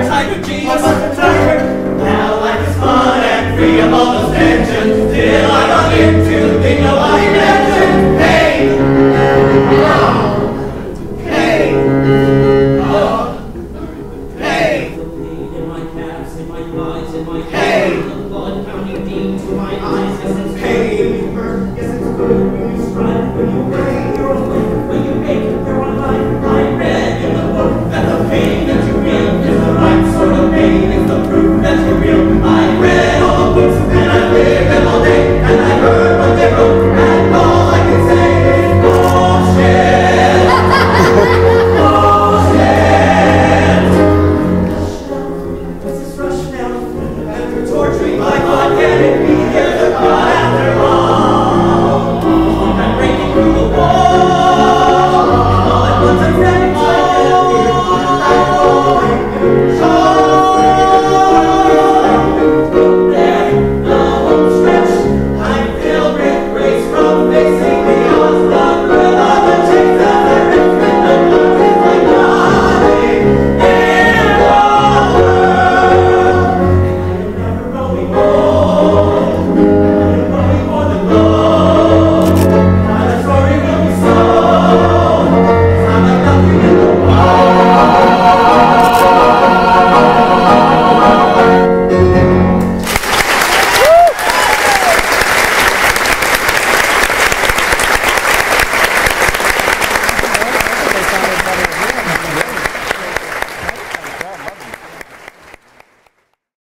tiger, genius, a tiger. Now life is fun and free of all those tensions. Till I got into the thing nobody mentioned. Hey! Oh! Hey! Oh! Hey! In my calves, in my thighs, in my hey! The blood pounding deep to my eyes. Yes, it's pain. When you hurt, yes, it's good. When you strive, when you pray, you're awake. When you ache, you're alive. I read in the book that the pain that you feel is the right sort of pain. It's the proof that you're real.